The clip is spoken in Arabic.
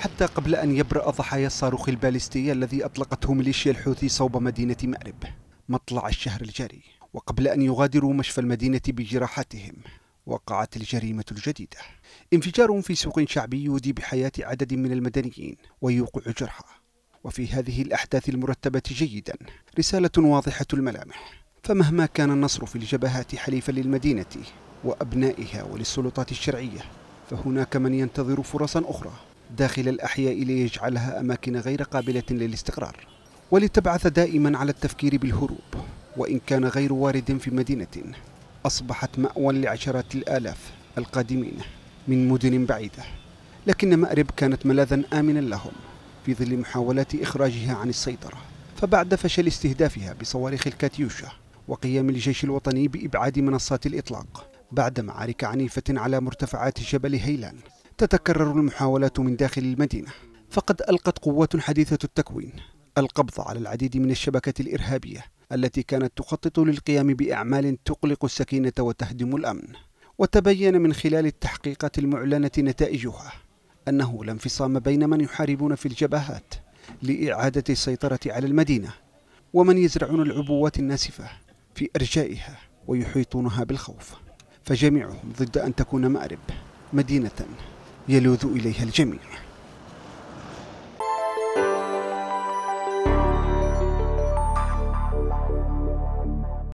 حتى قبل أن يبرأ ضحايا الصاروخ البالستي الذي أطلقته ميليشيا الحوثي صوب مدينة مأرب مطلع الشهر الجاري، وقبل أن يغادروا مشفى المدينة بجراحاتهم، وقعت الجريمة الجديدة. انفجار في سوق شعبي يودي بحياة عدد من المدنيين ويوقع جرحى. وفي هذه الأحداث المرتبة جيدا رسالة واضحة الملامح، فمهما كان النصر في الجبهات حليفا للمدينة وأبنائها وللسلطات الشرعية، فهناك من ينتظر فرصا أخرى داخل الأحياء ليجعلها أماكن غير قابلة للاستقرار، ولتبعث دائما على التفكير بالهروب، وإن كان غير وارد في مدينة أصبحت مأوى لعشرات الآلاف القادمين من مدن بعيدة. لكن مأرب كانت ملاذا آمنا لهم في ظل محاولات إخراجها عن السيطرة، فبعد فشل استهدافها بصواريخ الكاتيوشا وقيام الجيش الوطني بإبعاد منصات الإطلاق بعد معارك عنيفة على مرتفعات جبل هيلان، تتكرر المحاولات من داخل المدينة. فقد ألقت قوات حديثة التكوين القبض على العديد من الشبكات الإرهابية التي كانت تخطط للقيام بأعمال تقلق السكينة وتهدم الأمن. وتبين من خلال التحقيقات المعلنة نتائجها أنه لا انفصام بين من يحاربون في الجبهات لإعادة السيطرة على المدينة ومن يزرعون العبوات الناسفة في أرجائها ويحيطونها بالخوف، فجميعهم ضد أن تكون مأرب مدينة يلوذ إليها الجميع.